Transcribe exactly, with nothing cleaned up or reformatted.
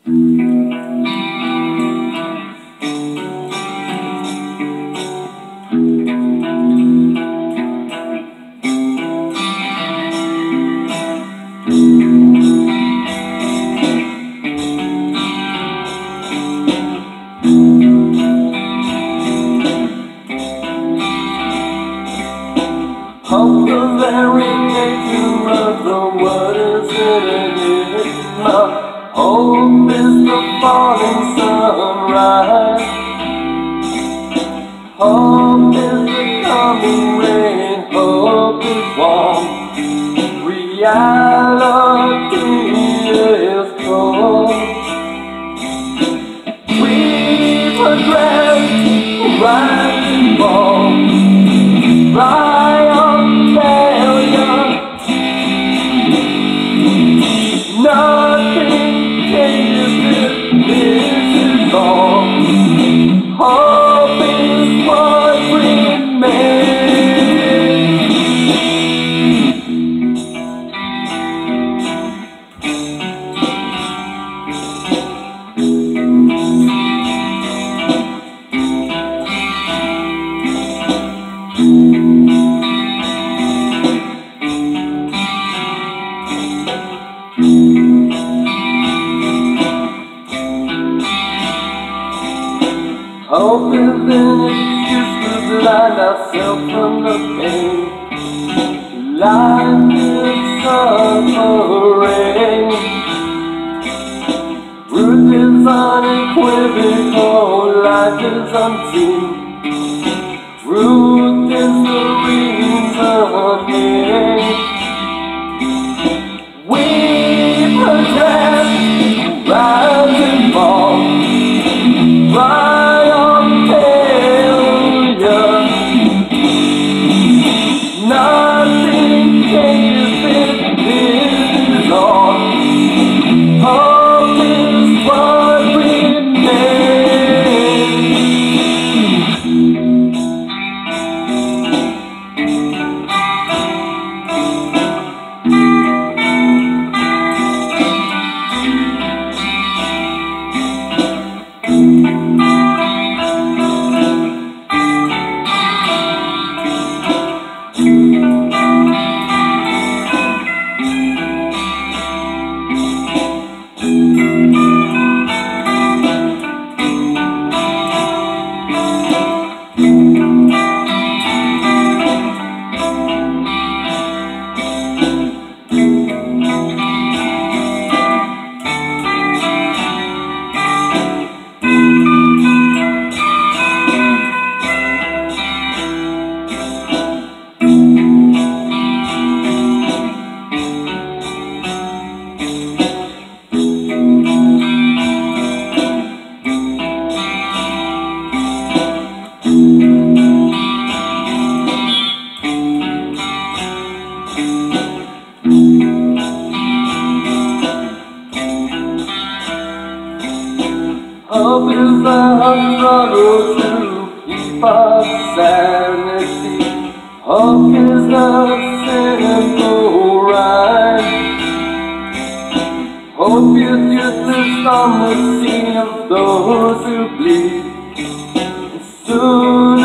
Of the very nature of the word is in it. Hope is the falling sunrise. Hope is the coming rain. Hope is warm. Reality is cold. We progress, rise and fall. Rise on failure. Nothing changes if this is all. Hope is what remains. Hope is an excuse to blind ourselves from the pain. Life is suffering. Truth is unequivocal, life is unseen. Truth is the reason here. We progress, rise and fall. Rise on failure. Nothing changes if this is all. Hope is what remains. Hope is a struggle to keep our sanity. Hope is a simple rhyme. Hope is useless on the scene of those who bleed. Soon